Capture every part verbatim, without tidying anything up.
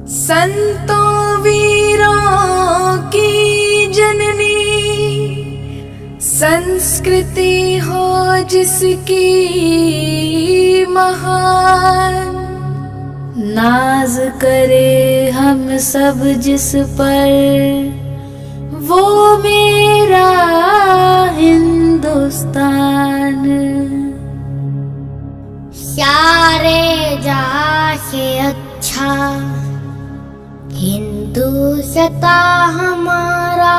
संतों वीरों की जननी, संस्कृति हो जिसकी महान। नाज करे हम सब जिस पर, वो मेरा हिंदुस्तान। सारे जहां से अच्छा हिंदुस्ता हमारा।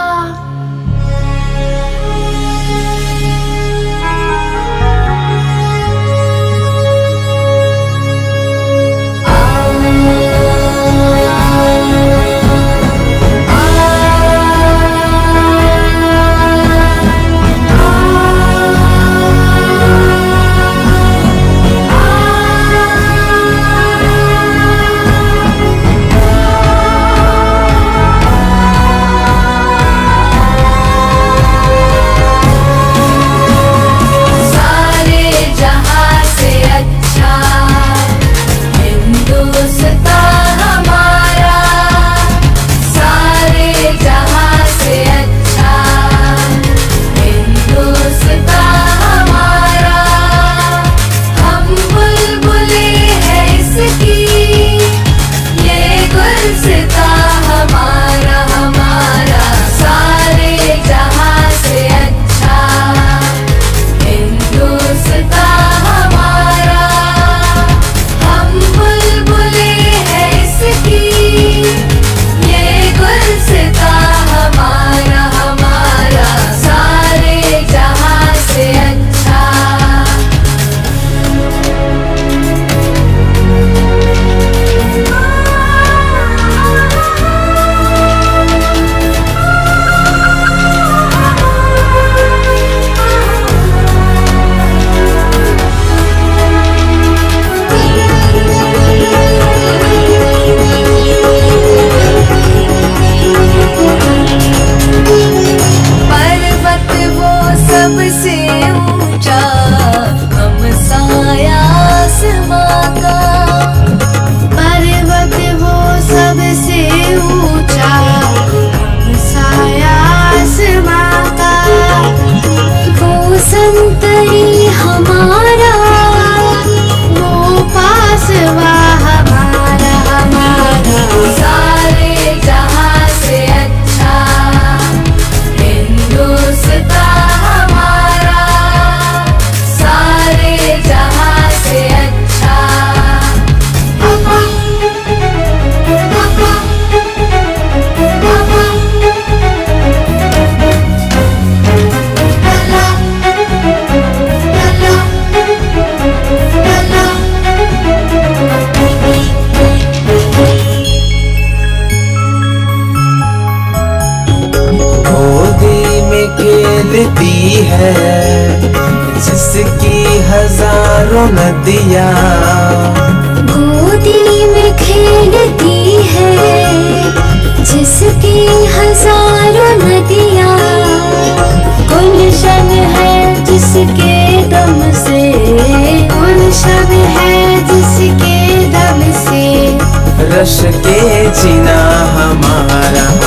खेलती है जिसकी हजारों नदियाँ, गोदी में खेलती है जिसकी हजारों नदियाँ। गुलशन है जिसके दम से, गुलशन है जिसके दम से रश के जीना हमारा।